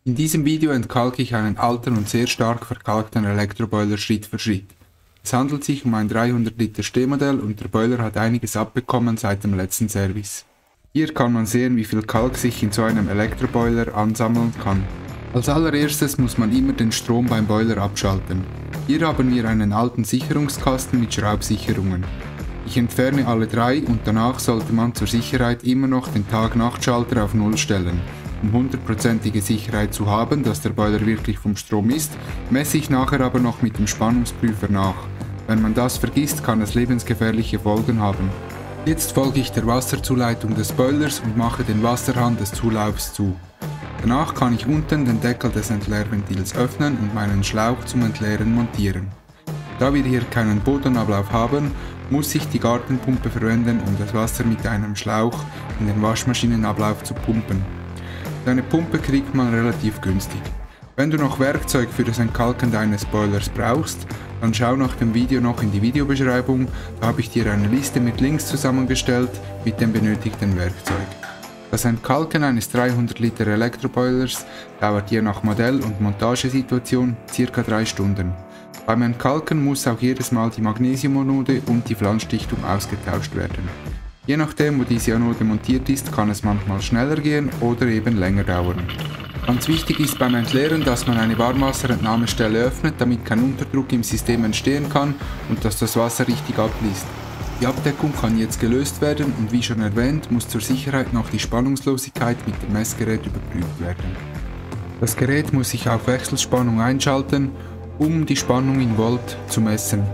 In diesem Video entkalke ich einen alten und sehr stark verkalkten Elektroboiler Schritt für Schritt. Es handelt sich um ein 300 Liter Stehmodell und der Boiler hat einiges abbekommen seit dem letzten Service. Hier kann man sehen, wie viel Kalk sich in so einem Elektroboiler ansammeln kann. Als allererstes muss man immer den Strom beim Boiler abschalten. Hier haben wir einen alten Sicherungskasten mit Schraubsicherungen. Ich entferne alle 3 und danach sollte man zur Sicherheit immer noch den Tag-Nacht-Schalter auf 0 stellen. Um 100%ige Sicherheit zu haben, dass der Boiler wirklich vom Strom ist, messe ich nachher aber noch mit dem Spannungsprüfer nach. Wenn man das vergisst, kann es lebensgefährliche Folgen haben. Jetzt folge ich der Wasserzuleitung des Boilers und mache den Wasserhahn des Zulaufs zu. Danach kann ich unten den Deckel des Entleerventils öffnen und meinen Schlauch zum Entleeren montieren. Da wir hier keinen Bodenablauf haben, muss ich die Gartenpumpe verwenden, um das Wasser mit einem Schlauch in den Waschmaschinenablauf zu pumpen. So eine Pumpe kriegt man relativ günstig. Wenn du noch Werkzeug für das Entkalken deines Boilers brauchst, dann schau nach dem Video noch in die Videobeschreibung, da habe ich dir eine Liste mit Links zusammengestellt mit dem benötigten Werkzeug. Das Entkalken eines 300 Liter Elektroboilers dauert je nach Modell und Montagesituation ca. 3 Stunden. Beim Entkalken muss auch jedes Mal die Magnesiumanode und die Flanschdichtung ausgetauscht werden. Je nachdem, wo diese Anode montiert ist, kann es manchmal schneller gehen oder eben länger dauern. Ganz wichtig ist beim Entleeren, dass man eine Warmwasserentnahmestelle öffnet, damit kein Unterdruck im System entstehen kann und dass das Wasser richtig abfließt. Die Abdeckung kann jetzt gelöst werden und wie schon erwähnt, muss zur Sicherheit noch die Spannungslosigkeit mit dem Messgerät überprüft werden. Das Gerät muss ich auf Wechselspannung einschalten, um die Spannung in Volt zu messen.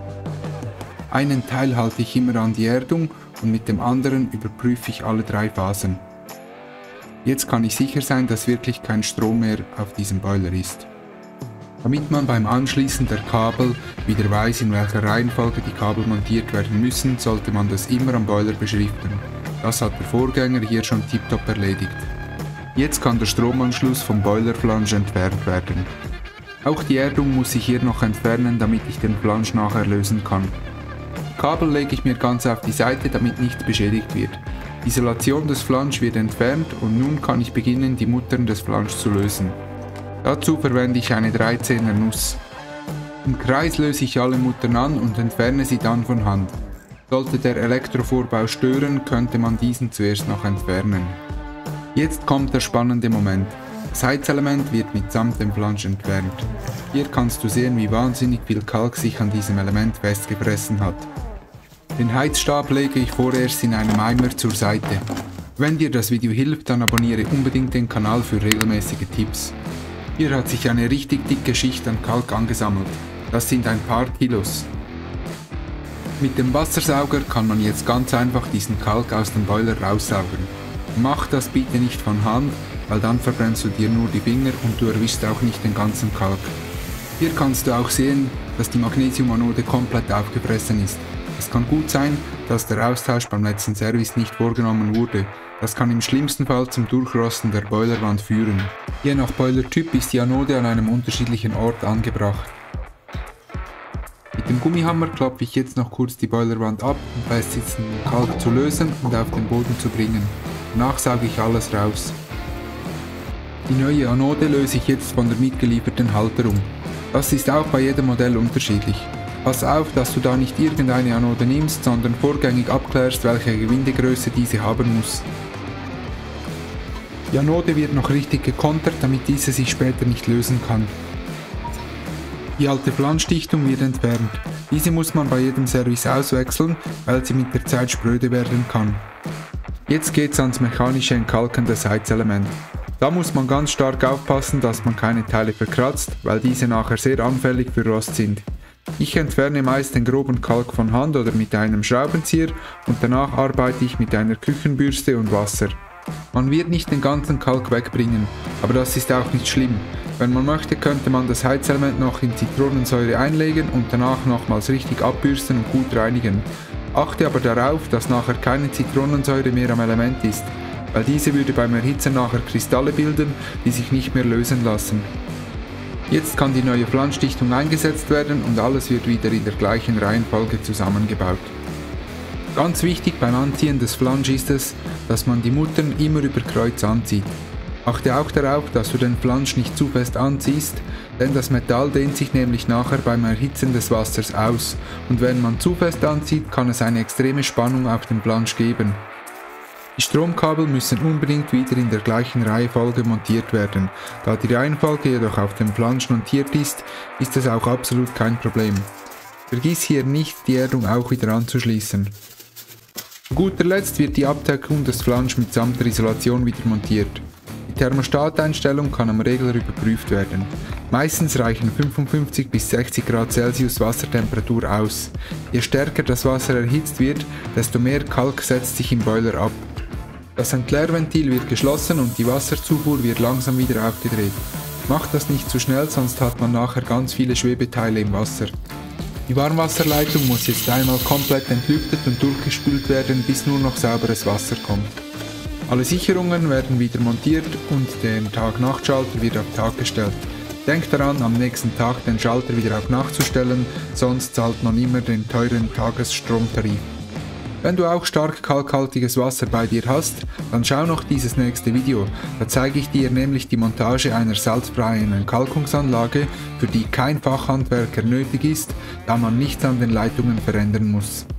Einen Teil halte ich immer an die Erdung und mit dem anderen überprüfe ich alle 3 Phasen. Jetzt kann ich sicher sein, dass wirklich kein Strom mehr auf diesem Boiler ist. Damit man beim Anschließen der Kabel wieder weiß, in welcher Reihenfolge die Kabel montiert werden müssen, sollte man das immer am Boiler beschriften. Das hat der Vorgänger hier schon tiptop erledigt. Jetzt kann der Stromanschluss vom Boilerflansch entfernt werden. Auch die Erdung muss ich hier noch entfernen, damit ich den Flansch nachher lösen kann. Die Kabel lege ich mir ganz auf die Seite, damit nichts beschädigt wird. Die Isolation des Flansch wird entfernt und nun kann ich beginnen, die Muttern des Flansch zu lösen. Dazu verwende ich eine 13er Nuss. Im Kreis löse ich alle Muttern an und entferne sie dann von Hand. Sollte der Elektrovorbau stören, könnte man diesen zuerst noch entfernen. Jetzt kommt der spannende Moment. Das Heizelement wird mitsamt dem Flansch entfernt. Hier kannst du sehen, wie wahnsinnig viel Kalk sich an diesem Element festgefressen hat. Den Heizstab lege ich vorerst in einem Eimer zur Seite. Wenn dir das Video hilft, dann abonniere unbedingt den Kanal für regelmäßige Tipps. Hier hat sich eine richtig dicke Schicht an Kalk angesammelt. Das sind ein paar Kilos. Mit dem Wassersauger kann man jetzt ganz einfach diesen Kalk aus dem Boiler raussaugen. Mach das bitte nicht von Hand, weil dann verbrennst du dir nur die Finger und du erwischst auch nicht den ganzen Kalk. Hier kannst du auch sehen, dass die Magnesiumanode komplett aufgefressen ist. Es kann gut sein, dass der Austausch beim letzten Service nicht vorgenommen wurde. Das kann im schlimmsten Fall zum Durchrosten der Boilerwand führen. Je nach Boilertyp ist die Anode an einem unterschiedlichen Ort angebracht. Mit dem Gummihammer klopfe ich jetzt noch kurz die Boilerwand ab, um festsitzenden Kalk zu lösen und auf den Boden zu bringen. Danach sauge ich alles raus. Die neue Anode löse ich jetzt von der mitgelieferten Halterung. Das ist auch bei jedem Modell unterschiedlich. Pass auf, dass du da nicht irgendeine Anode nimmst, sondern vorgängig abklärst, welche Gewindegröße diese haben muss. Die Anode wird noch richtig gekontert, damit diese sich später nicht lösen kann. Die alte Flanschdichtung wird entfernt. Diese muss man bei jedem Service auswechseln, weil sie mit der Zeit spröde werden kann. Jetzt geht's ans mechanische Entkalken des Heizelements. Da muss man ganz stark aufpassen, dass man keine Teile verkratzt, weil diese nachher sehr anfällig für Rost sind. Ich entferne meist den groben Kalk von Hand oder mit einem Schraubenzieher und danach arbeite ich mit einer Küchenbürste und Wasser. Man wird nicht den ganzen Kalk wegbringen, aber das ist auch nicht schlimm. Wenn man möchte, könnte man das Heizelement noch in Zitronensäure einlegen und danach nochmals richtig abbürsten und gut reinigen. Achte aber darauf, dass nachher keine Zitronensäure mehr am Element ist, weil diese würde beim Erhitzen nachher Kristalle bilden, die sich nicht mehr lösen lassen. Jetzt kann die neue Flanschdichtung eingesetzt werden und alles wird wieder in der gleichen Reihenfolge zusammengebaut. Ganz wichtig beim Anziehen des Flansch ist es, dass man die Muttern immer über Kreuz anzieht. Achte auch darauf, dass du den Flansch nicht zu fest anziehst, denn das Metall dehnt sich nämlich nachher beim Erhitzen des Wassers aus und wenn man zu fest anzieht, kann es eine extreme Spannung auf dem Flansch geben. Die Stromkabel müssen unbedingt wieder in der gleichen Reihenfolge montiert werden. Da die Reihenfolge jedoch auf dem Flansch montiert ist, ist es auch absolut kein Problem. Vergiss hier nicht, die Erdung auch wieder anzuschließen. Zu guter Letzt wird die Abdeckung des Flansch mitsamt der Isolation wieder montiert. Die Thermostateinstellung kann am Regler überprüft werden. Meistens reichen 55 bis 60 Grad Celsius Wassertemperatur aus. Je stärker das Wasser erhitzt wird, desto mehr Kalk setzt sich im Boiler ab. Das Entleerventil wird geschlossen und die Wasserzufuhr wird langsam wieder aufgedreht. Macht das nicht zu schnell, sonst hat man nachher ganz viele Schwebeteile im Wasser. Die Warmwasserleitung muss jetzt einmal komplett entlüftet und durchgespült werden, bis nur noch sauberes Wasser kommt. Alle Sicherungen werden wieder montiert und der Tag-Nacht-Schalter wird auf Tag gestellt. Denkt daran, am nächsten Tag den Schalter wieder auf Nacht zu stellen, sonst zahlt man immer den teuren Tagesstromtarif. Wenn du auch stark kalkhaltiges Wasser bei dir hast, dann schau noch dieses nächste Video. Da zeige ich dir nämlich die Montage einer salzfreien Entkalkungsanlage, für die kein Fachhandwerker nötig ist, da man nichts an den Leitungen verändern muss.